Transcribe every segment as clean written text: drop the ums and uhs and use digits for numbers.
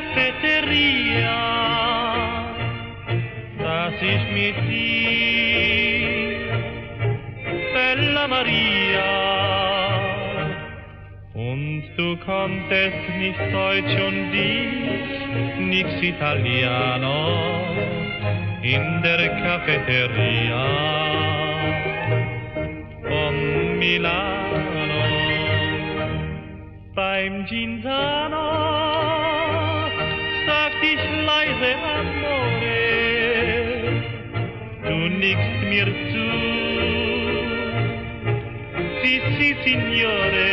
Cafeteria, saß ich mit dir, Bella Maria, und du konntest nicht Deutsch und ich nix Italiano in der Cafeteria von Milano. Beim Ginzano sagt ich leise Amore, du nickst mir zu, si, signore,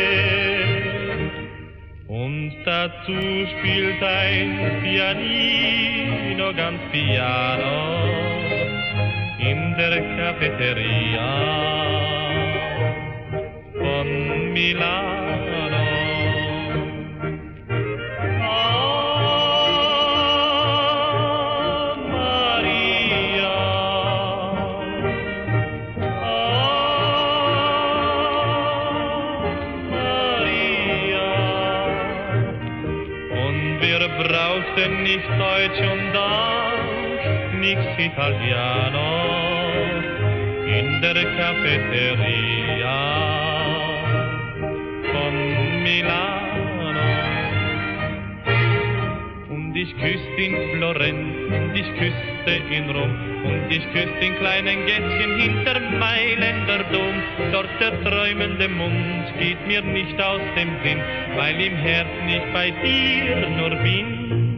und dazu spielt ein Pianino ganz piano in der Cafeteria von Milano. Wir brauchten nicht Deutsch und auch nix Italiano in der Cafeteria von Milano. Und ich küsste in Florenz, und ich küsste in Rom, und ich küsste in kleinen Gässchen hinter Mailänder Dom. Dort der träumende Mund geht mir nicht aus dem Sinn, weil im Herz nicht bei dir nur bin.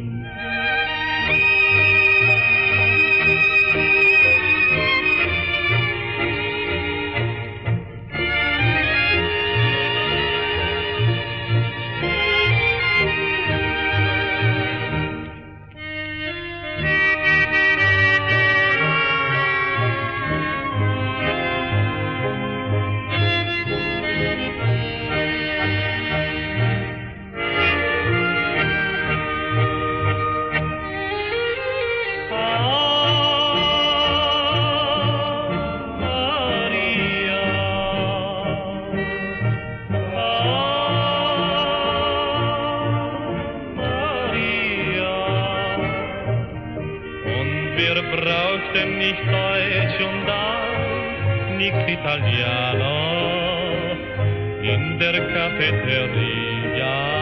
Wir brauchten nicht Deutsch und auch nix Italiano in der Cafeteria.